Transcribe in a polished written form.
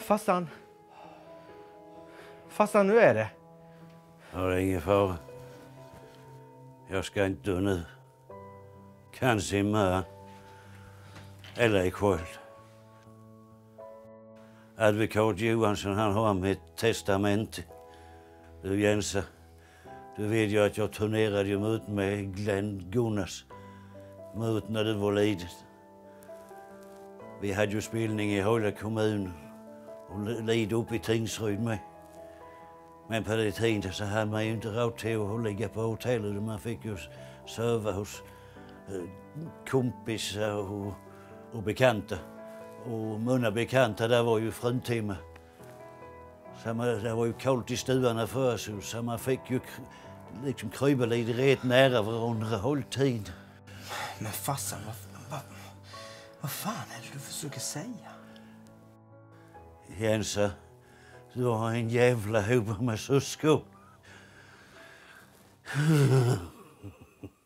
Farsan. Farsan, nu är det. Ja, det är ingen fara. Jag ska inte dö nu. Kanske imorgon. Eller ikväll. Advokat Johansson, han har mitt testament. Du Jensa, du vet ju att jag turnerade ju mot med Glenn Gunnars. Mot när du var liten. Vi hade ju spelning i hela kommunen. Och led upp i Tingsryd med. Men på den tiden så hade man ju inte råd till att ligga på hotellet. Man fick ju sova hos kompisar och bekanta. Och mina bekanta, där var ju fruntimmer. Så det var ju kallt i stuarna för oss, så man fick ju liksom krypa lite rätt nära varandra hela tiden. Men farsan, vad fan är det du försöker säga? Jensa, du har en jävla hop med syskon.